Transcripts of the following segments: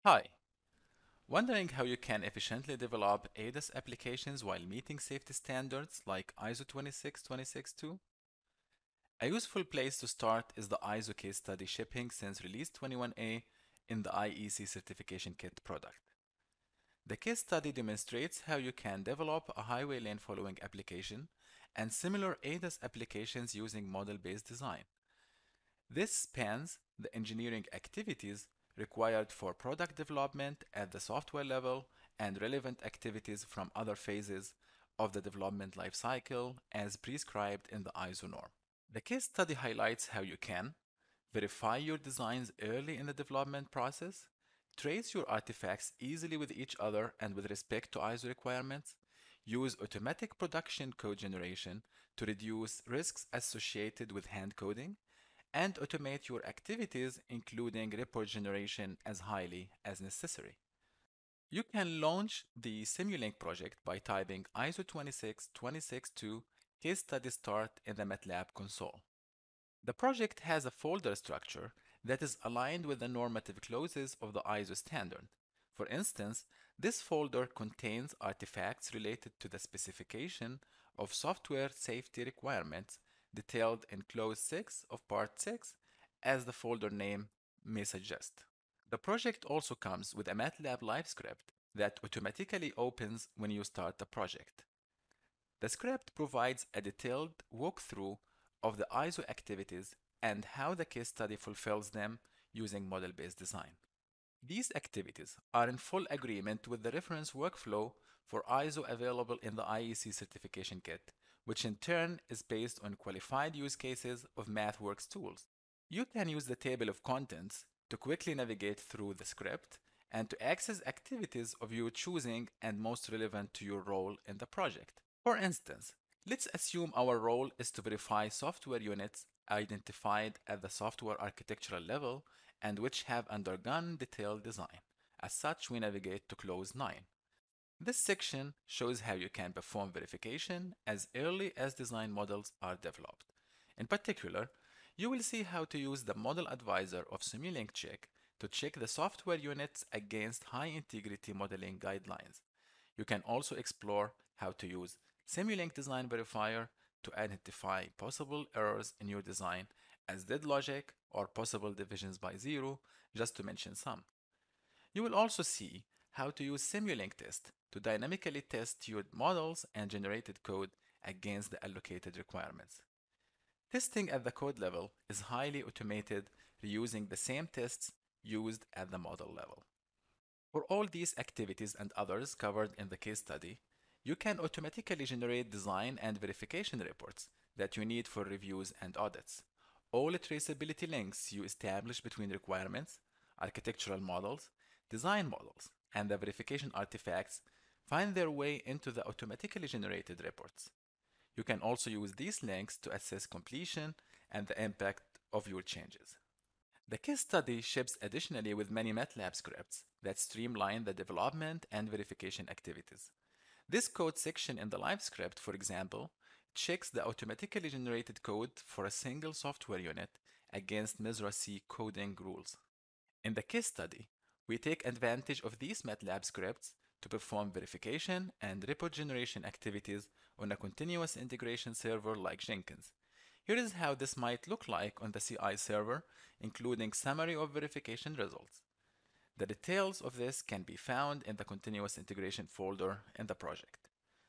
Hi, wondering how you can efficiently develop ADAS applications while meeting safety standards like ISO 26262? A useful place to start is the ISO case study shipping since release 21A in the IEC Certification Kit product. The case study demonstrates how you can develop a highway lane following application and similar ADAS applications using model-based design. This spans the engineering activities required for product development at the software level and relevant activities from other phases of the development lifecycle as prescribed in the ISO norm. The case study highlights how you can verify your designs early in the development process, trace your artifacts easily with each other and with respect to ISO requirements, use automatic production code generation to reduce risks associated with hand coding, and automate your activities, including report generation, as highly as necessary. You can launch the Simulink project by typing ISO 26262 case study start in the MATLAB console. The project has a folder structure that is aligned with the normative clauses of the ISO standard. For instance, this folder contains artifacts related to the specification of software safety requirements detailed in Clause 6 of Part 6, as the folder name may suggest. The project also comes with a MATLAB live script that automatically opens when you start the project. The script provides a detailed walkthrough of the ISO activities and how the case study fulfills them using model-based design. These activities are in full agreement with the reference workflow for ISO available in the IEC Certification Kit, which in turn is based on qualified use cases of MathWorks tools. You can use the table of contents to quickly navigate through the script and to access activities of your choosing and most relevant to your role in the project. For instance, let's assume our role is to verify software units identified at the software architectural level and which have undergone detailed design. As such, we navigate to Clause 9. This section shows how you can perform verification as early as design models are developed. In particular, you will see how to use the Model Advisor of Simulink Check to check the software units against high integrity modeling guidelines. You can also explore how to use Simulink Design Verifier to identify possible errors in your design as dead logic or possible divisions by zero, just to mention some. You will also see how to use Simulink Test to dynamically test your models and generated code against the allocated requirements. Testing at the code level is highly automated, reusing the same tests used at the model level. For all these activities and others covered in the case study, you can automatically generate design and verification reports that you need for reviews and audits. All traceability links you establish between requirements, architectural models, design models, and the verification artifacts find their way into the automatically generated reports. You can also use these links to assess completion and the impact of your changes. The case study ships additionally with many MATLAB scripts that streamline the development and verification activities. This code section in the live script, for example, checks the automatically generated code for a single software unit against MISRA C coding rules. In the case study, we take advantage of these MATLAB scripts to perform verification and report generation activities on a continuous integration server like Jenkins. Here is how this might look like on the CI server, including summary of verification results. The details of this can be found in the continuous integration folder in the project.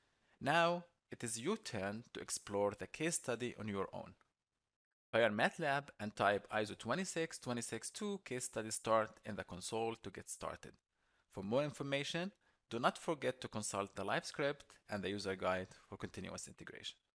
Now, it is your turn to explore the case study on your own. Fire MATLAB and type ISO 26262 case study start in the console to get started. For more information, do not forget to consult the live script and the user guide for continuous integration.